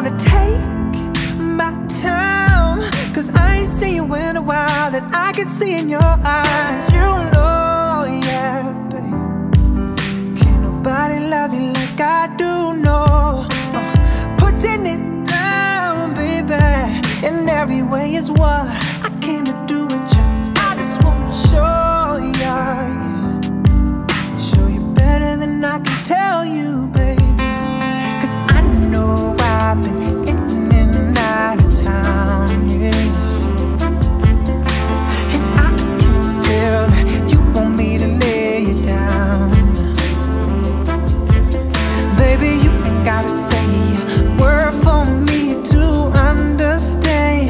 wanna take my time, 'cause I ain't seen you in a while, that I can see in your eyes. You know, yeah, babe, can't nobody love you like I do, no. Putting it down, baby, in every way is what I came to do with you. I just wanna show you, show you better than I can tell you, baby. 'Cause I know I've been in and out of town, yeah. And I can tell that you want me to lay you down. Baby, you ain't gotta say a word for me to understand.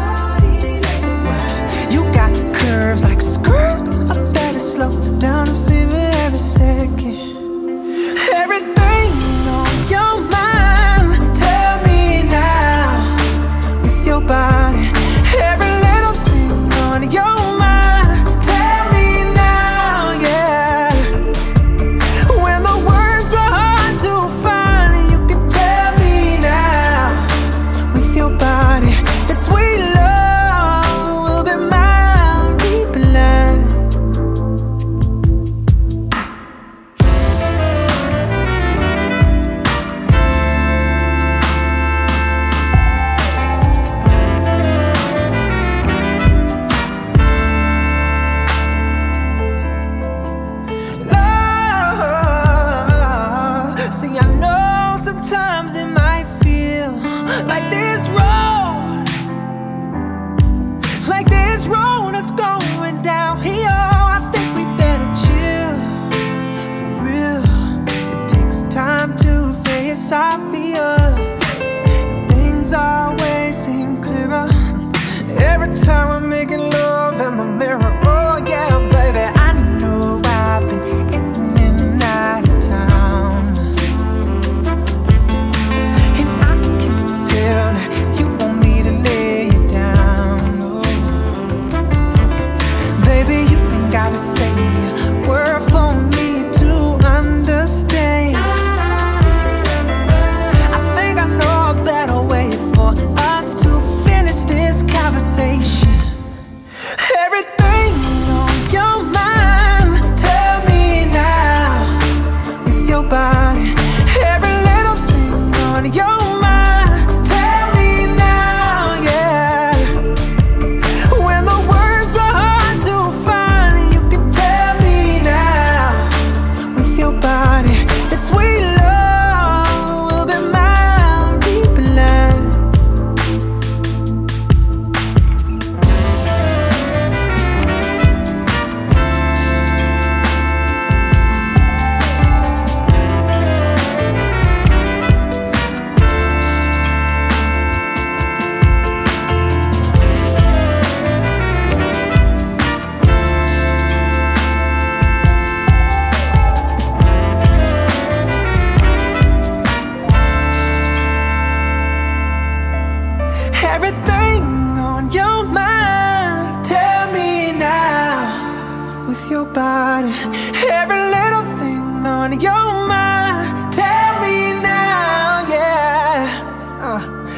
You got curves like a skirt, I better slow down and savor every second. Everything on your mind, tell me now, with your body. Every little thing on your mind, tell me now, yeah. When the words are hard to find, you can tell me now, with your body. It's sweet love will be my reply. See, I know sometimes it might feel like this road is going downhill. I think we better chill, for real. It takes time to face our fears, and things always seem clearer every time we're making love in the mirror. Oh yeah, baby, I know I've been in and out of town, and I can tell that you want me to lay you down. Oh, baby, you ain't gotta say a word for me to understand. I think I know a better way for us to finish this conversation. Everything on your mind, tell me now, with your body. Every little thing on your mind, tell me now, yeah. When the words are hard to find, you can tell me now, with your body. It's sweet love will be my reply. Everything on your mind, tell me now, with your body. Every little thing on your mind, tell me now, yeah.